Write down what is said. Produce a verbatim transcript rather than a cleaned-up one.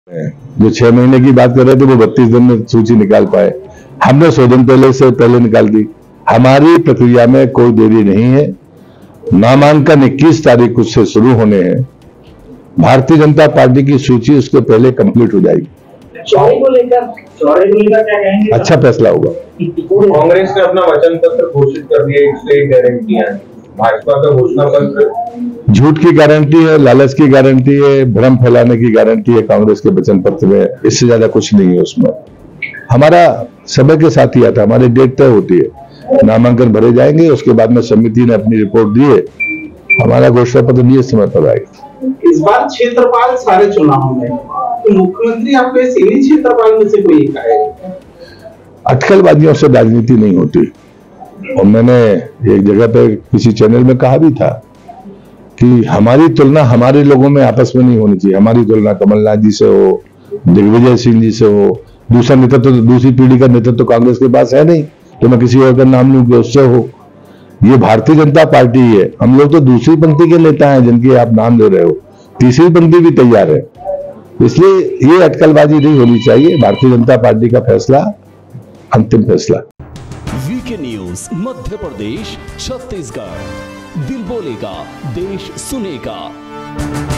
जो छह महीने की बात कर रहे थे वो बत्तीस दिन में सूची निकाल पाए। हमने सौ दिन पहले से पहले निकाल दी। हमारी प्रक्रिया में कोई देरी नहीं है। नामांकन इक्कीस तारीख को से शुरू होने हैं। भारतीय जनता पार्टी की सूची उसके पहले कंप्लीट हो जाएगी। चौड़े को लेकर चौड़े को लेकर क्या कहेंगे? अच्छा फैसला होगा। कांग्रेस ने अपना वचन पत्र घोषित कर दिया, एक से एक गारंटियां। भाजपा का घोषणा पत्र झूठ की गारंटी है, लालच की गारंटी है, भ्रम फैलाने की गारंटी है कांग्रेस के वचन पत्र में। इससे ज्यादा कुछ नहीं है उसमें। हमारा समय के साथ ही आता, हमारी डेट तय होती है, नामांकन भरे जाएंगे, उसके बाद में समिति ने अपनी रिपोर्ट दी है, हमारा घोषणा पत्र नियत समय पर आएगा। इस बार क्षेत्रपाल सारे चुनाव में तो मुख्यमंत्री आपके सीधी क्षेत्रपाल में से कोई एक आएगा। अटकलबाजियों से राजनीति नहीं होती। और मैंने एक जगह पे किसी चैनल में कहा भी था कि हमारी तुलना हमारे लोगों में आपस में नहीं होनी चाहिए। हमारी तुलना कमलनाथ जी से हो, दिग्विजय सिंह जी से हो, दूसरा नेतृत्व तो दूसरी पीढ़ी का नेतृत्व तो कांग्रेस के पास है नहीं, तो मैं किसी और का नाम लूं कि उससे हो। ये भारतीय जनता पार्टी है। हम लोग तो दूसरी पंक्ति के नेता हैं जिनके आप नाम ले रहे हो, तीसरी पंक्ति भी तैयार है। इसलिए ये अटकलबाजी नहीं होनी चाहिए। भारतीय जनता पार्टी का फैसला अंतिम फैसला। वीके न्यूज मध्य प्रदेश छत्तीसगढ़, दिल बोलेगा देश सुनेगा।